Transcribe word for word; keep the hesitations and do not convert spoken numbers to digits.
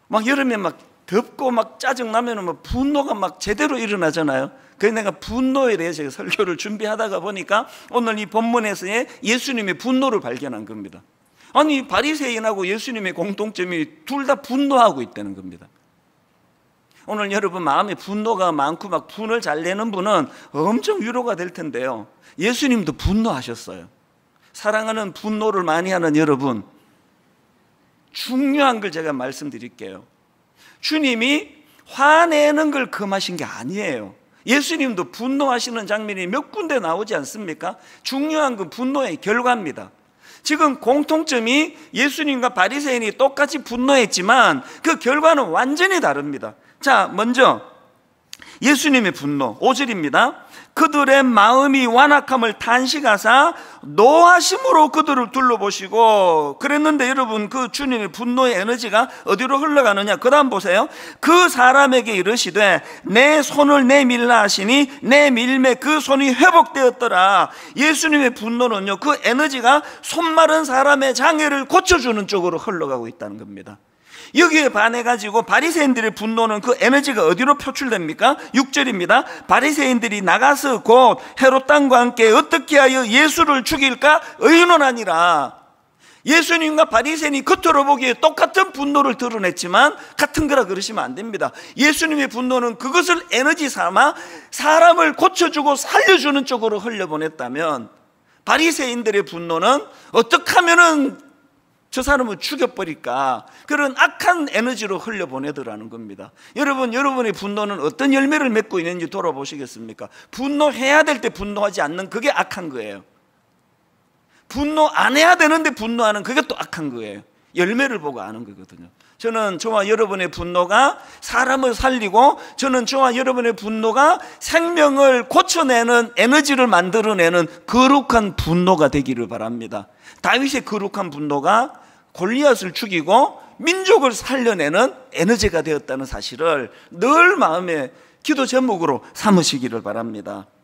막 여름에 막 덥고 막 짜증나면 막 분노가 막 제대로 일어나잖아요. 그래서 내가 분노에 대해서 설교를 준비하다가 보니까 오늘 이 본문에서의 예수님의 분노를 발견한 겁니다. 아니, 바리새인하고 예수님의 공통점이 둘 다 분노하고 있다는 겁니다. 오늘 여러분 마음에 분노가 많고 막 분을 잘 내는 분은 엄청 위로가 될 텐데요, 예수님도 분노하셨어요. 사랑하는 분노를 많이 하는 여러분, 중요한 걸 제가 말씀드릴게요. 주님이 화내는 걸 금하신 게 아니에요. 예수님도 분노하시는 장면이 몇 군데 나오지 않습니까? 중요한 건 분노의 결과입니다. 지금 공통점이 예수님과 바리새인이 똑같이 분노했지만 그 결과는 완전히 다릅니다. 자, 먼저 예수님의 분노 오 절입니다. 그들의 마음이 완악함을 탄식하사 노하심으로 그들을 둘러보시고, 그랬는데 여러분 그 주님의 분노의 에너지가 어디로 흘러가느냐, 그 다음 보세요. 그 사람에게 이르시되 내 손을 내밀라 하시니 내 밀매 그 손이 회복되었더라. 예수님의 분노는요, 그 에너지가 손 마른 사람의 장애를 고쳐주는 쪽으로 흘러가고 있다는 겁니다. 여기에 반해가지고 바리새인들의 분노는 그 에너지가 어디로 표출됩니까? 육 절입니다. 바리새인들이 나가서 곧 헤롯 왕과 함께 어떻게 하여 예수를 죽일까 의논하니라. 예수님과 바리새인이 겉으로 보기에 똑같은 분노를 드러냈지만 같은 거라 그러시면 안 됩니다. 예수님의 분노는 그것을 에너지 삼아 사람을 고쳐주고 살려주는 쪽으로 흘려보냈다면, 바리새인들의 분노는 어떻게 하면은 저 사람을 죽여버릴까, 그런 악한 에너지로 흘려보내더라는 겁니다. 여러분, 여러분의 분노는 어떤 열매를 맺고 있는지 돌아보시겠습니까? 분노해야 될 때 분노하지 않는 그게 악한 거예요. 분노 안 해야 되는데 분노하는 그게 또 악한 거예요. 열매를 보고 아는 거거든요. 저는 저와 여러분의 분노가 사람을 살리고, 저는 저와 여러분의 분노가 생명을 고쳐내는 에너지를 만들어내는 거룩한 분노가 되기를 바랍니다. 다윗의 거룩한 분노가 골리앗을 죽이고 민족을 살려내는 에너지가 되었다는 사실을 늘 마음에 기도 제목으로 삼으시기를 바랍니다.